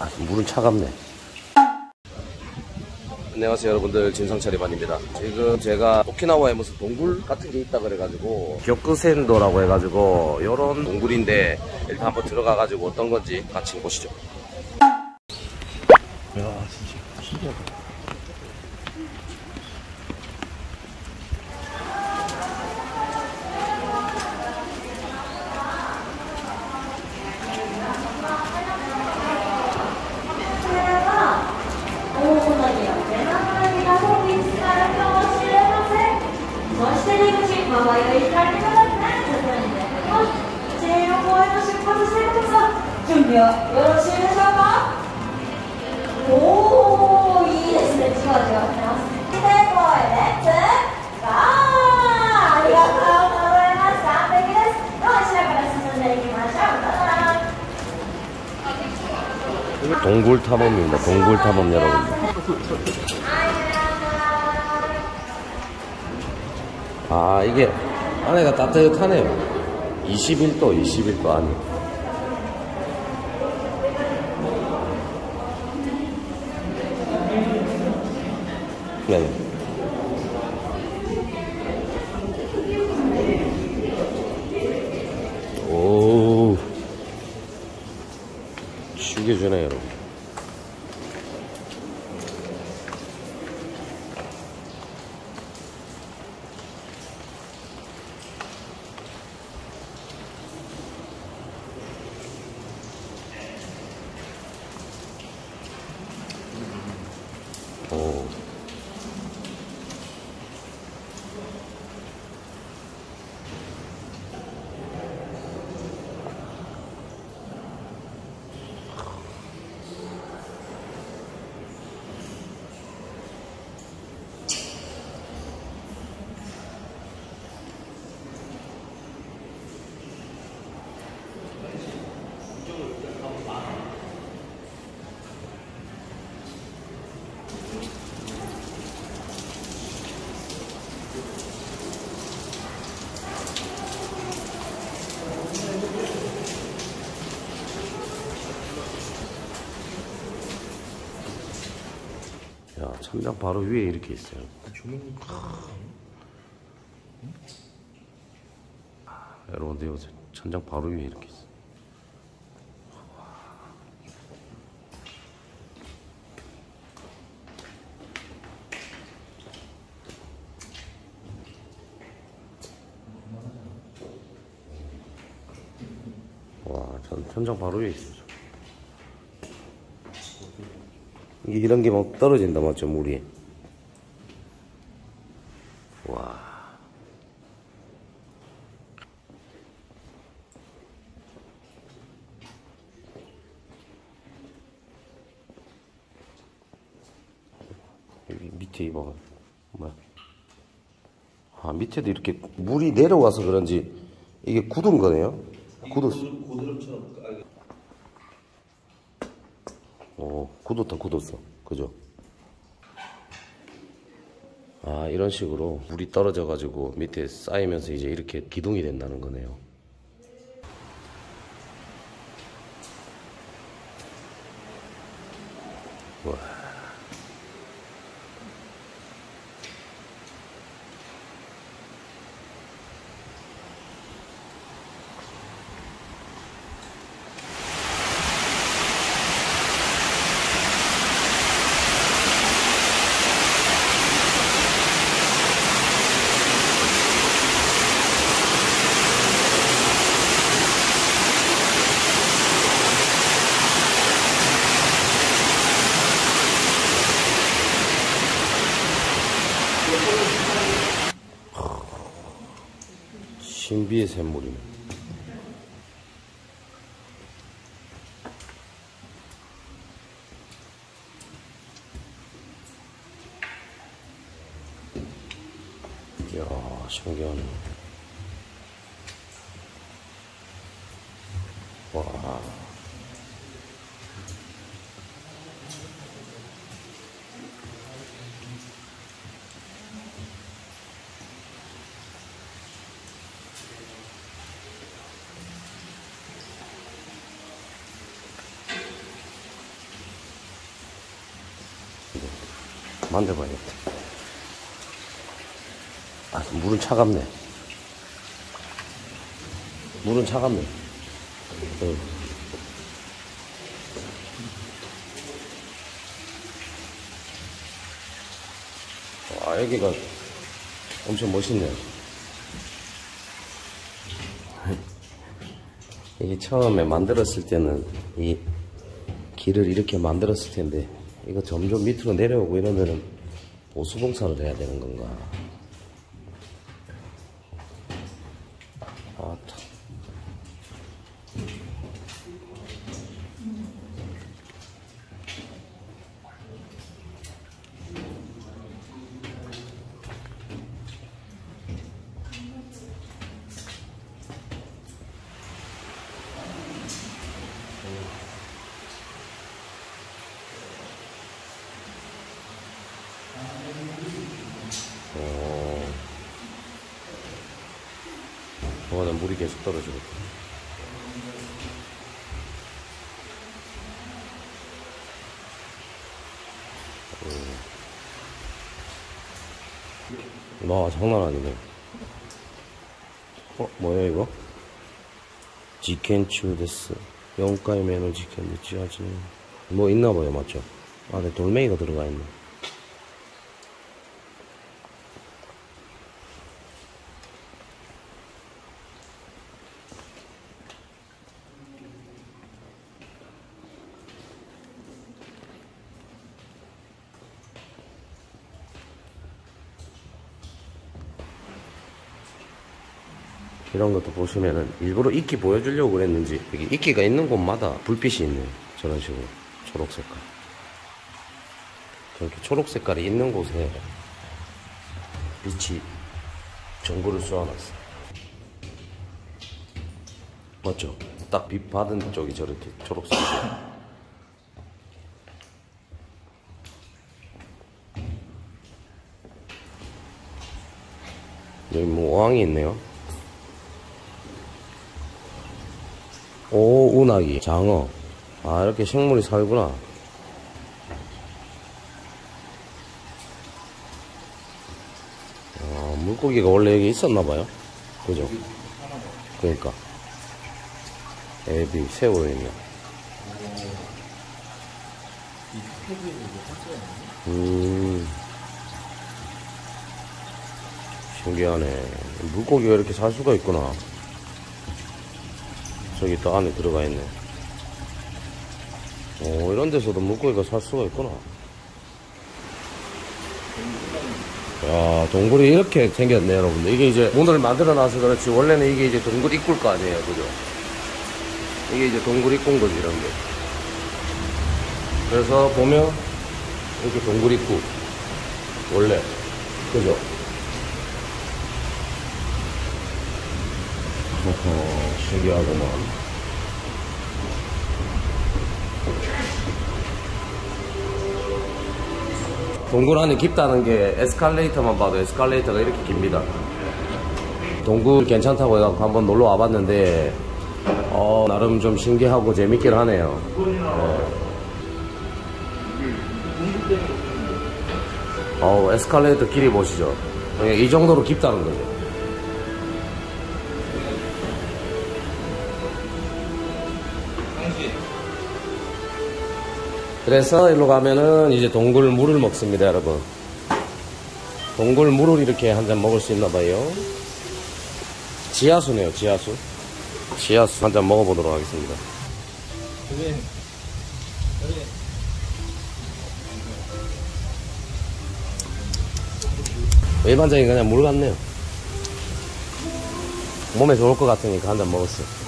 물은 차갑네. 안녕하세요 여러분들, 진성철이반입니다. 지금 제가 오키나와에 무슨 동굴 같은 게 있다 그래가지고 격크센도라고 해가지고 요런 동굴인데 일단 한번 들어가가지고 어떤 건지 같이 보시죠. 야 진짜 신기하다. 준비よろしいでしょうか。おー、いいですね。じわじわしてます。で、声レッツゴー。ありがとうございます。完璧です。では後ろから進んでいきましょう。 동굴 탐험입니다. 동굴 탐험 여러분들. 아 이게 안에가 따뜻하네요. 21도 안에. 네. 오, 죽여주네 여러분. 오. 야, 천장 바로 위에 이렇게 있어요. 여러분들 여기 천장 바로 위에 이렇게 있어요. 와, 천장 바로 위에 있어요. 이런 게 막 떨어진다 맞죠, 물이. 와. 여기 밑에 이봐. 뭐야? 아, 밑에도 이렇게 물이 내려와서 그런지 이게 굳은 거네요. 굳었어. 고드름처럼. 굳었어. 그죠? 아, 이런 식으로 물이 떨어져가지고 밑에 쌓이면서 이제 이렇게 기둥이 된다는 거네요. 와. 신비의 샘물이네. 이야, 신기하네. 와. 만져봐야겠다. 아, 물은 차갑네. 물은 차갑네. 아, 여기가 엄청 멋있네요. 이게 처음에 만들었을 때는 이 길을 이렇게 만들었을 텐데, 이거 점점 밑으로 내려오고 이러면은 보수공사를 해야 되는 건가? 아, 저거는 물이 계속 떨어지고. 와, 장난 아니네. 뭐야 이거? 지켄츄 데스. 영가의 매너 지켄 지하지. 뭐 있나봐요, 맞죠? 안에 돌멩이가 들어가 있네. 이런 것도 보시면은 일부러 이끼 보여주려고 그랬는지 여기 이끼가 있는 곳마다 불빛이 있네요. 저런 식으로 초록 색깔. 저렇게 초록 색깔이 있는 곳에 빛이 전구를 쏘아놨어. 맞죠? 딱 빛 받은 쪽이 저렇게 초록색이에요. 여기 뭐 어항이 있네요. 오, 운하기, 장어. 아, 이렇게 생물이 살구나. 물고기가 원래 여기 있었나봐요. 그죠? 그러니까. 애비, 새우 있네. 신기하네. 물고기가 이렇게 살 수가 있구나. 저기 또 안에 들어가 있네. 오, 이런 데서도 물고기가 살 수가 있구나. 야, 동굴이 이렇게 생겼네, 여러분들. 이게 이제 문을 만들어 놔서 그렇지, 원래는 이게 이제 동굴 입구일 거 아니에요, 그죠? 이게 이제 동굴 입구인 거지, 이런 게. 그래서 보면, 이렇게 동굴 입구. 원래. 그죠? 신기하구만. 동굴 안이 깊다는 게 에스컬레이터만 봐도 에스컬레이터가 이렇게 깁니다. 동굴 괜찮다고 해서 한번 놀러 와봤는데 나름 좀 신기하고 재밌긴 하네요. 에스컬레이터 길이 보시죠. 이 정도로 깊다는 거죠. 그래서 일로 가면은 이제 동굴 물을 먹습니다, 여러분. 동굴 물을 이렇게 한 잔 먹을 수 있나 봐요. 지하수네요, 지하수. 지하수 한 잔 먹어보도록 하겠습니다. 일반적인 그냥 물 같네요. 몸에 좋을 것 같으니까 한 잔 먹었어요.